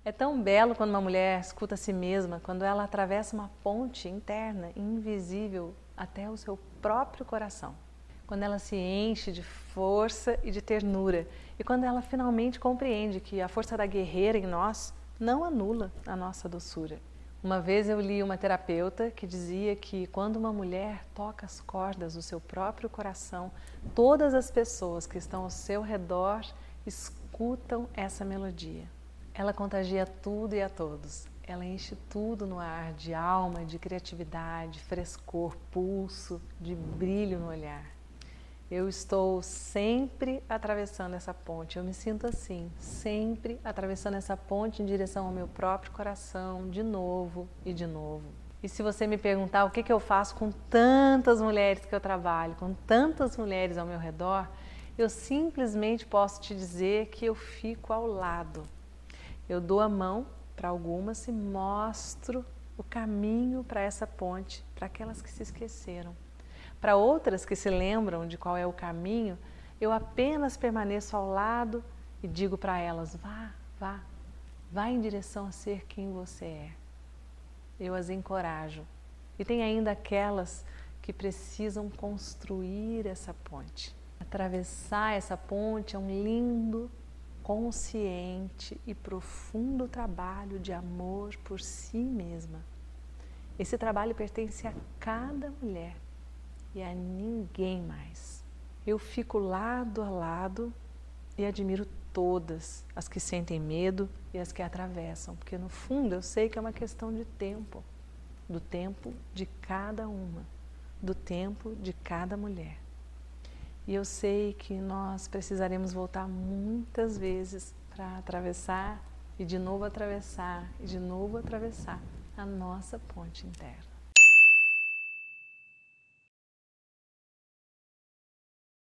É tão belo quando uma mulher escuta a si mesma, quando ela atravessa uma ponte interna, invisível, até o seu próprio coração. Quando ela se enche de força e de ternura. E quando ela finalmente compreende que a força da guerreira em nós não anula a nossa doçura. Uma vez eu li uma terapeuta que dizia que quando uma mulher toca as cordas do seu próprio coração, todas as pessoas que estão ao seu redor escutam essa melodia. Ela contagia tudo e a todos. Ela enche tudo no ar de alma, de criatividade, frescor, pulso, de brilho no olhar. Eu estou sempre atravessando essa ponte, eu me sinto assim, sempre atravessando essa ponte em direção ao meu próprio coração, de novo e de novo. E se você me perguntar o que eu faço com tantas mulheres que eu trabalho, com tantas mulheres ao meu redor, eu simplesmente posso te dizer que eu fico ao lado. Eu dou a mão para algumas e mostro o caminho para essa ponte, para aquelas que se esqueceram. Para outras que se lembram de qual é o caminho, eu apenas permaneço ao lado e digo para elas, vá em direção a ser quem você é. Eu as encorajo. E tem ainda aquelas que precisam construir essa ponte. Atravessar essa ponte é um lindo, consciente e profundo trabalho de amor por si mesma. Esse trabalho pertence a cada mulher e a ninguém mais. Eu fico lado a lado e admiro todas as que sentem medo e as que atravessam, porque no fundo eu sei que é uma questão de tempo, do tempo de cada uma, do tempo de cada mulher. E eu sei que nós precisaremos voltar muitas vezes para atravessar e de novo atravessar e de novo atravessar a nossa ponte interna.